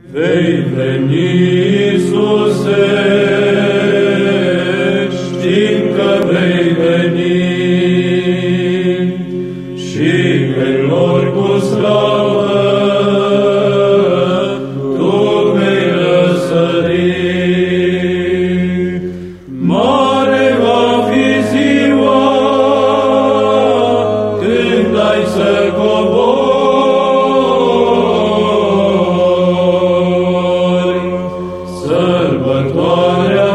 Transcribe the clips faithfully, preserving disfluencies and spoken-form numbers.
Vei veni, Iisuse, știm că vei veni, și pe lor cu slavă Tu vei răsări. Mare va fi ziua când ai să cobori, sărbătoarea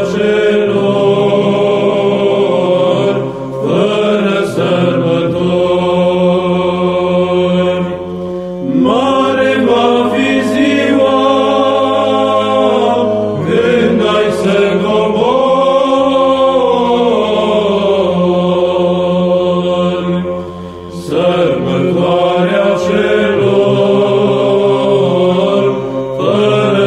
celor fără sărbători. Mare va fi ziua când ai să cobori, sărbătoarea celor fără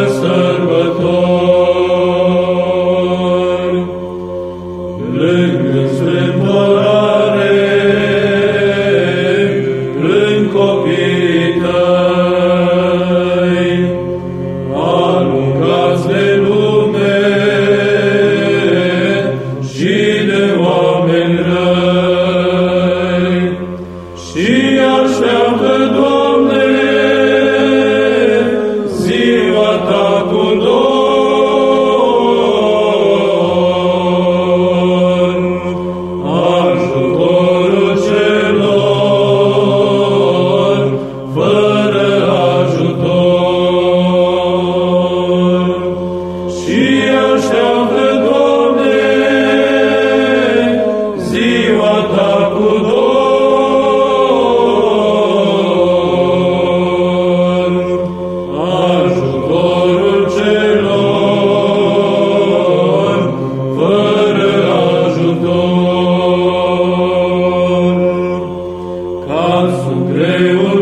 sărbători. Plâng în strâmtorare, plâng copiii Tăi, aruncați de lume și de oameni răi, și așteaptă, Doamne, ziua Ta cu dor, ajutorul celor fără ajutor. Și așteaptă, Doamne, ziua Ta cu dor, ajutorul celor fără ajutor. Ca sub greul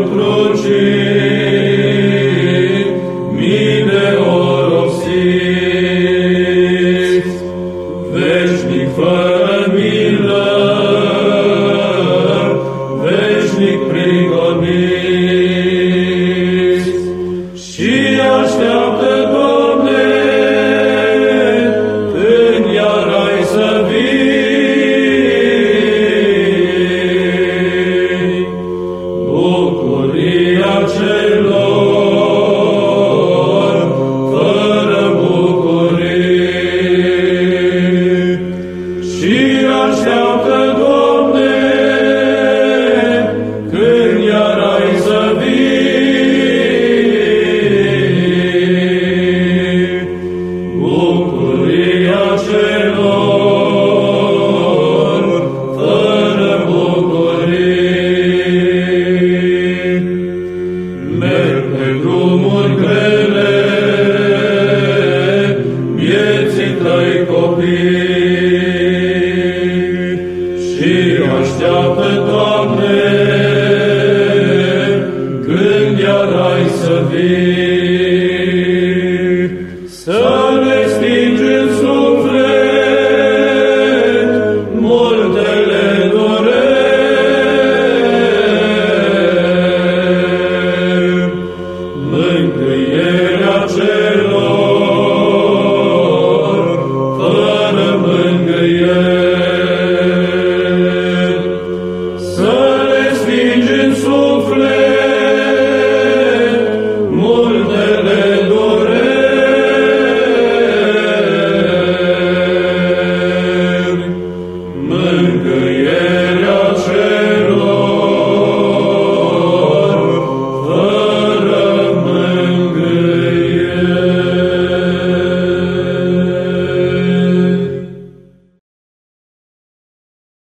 crucii, mii de oropsiți, veșnic fără milă, veșnic prigoniți, și așteaptă,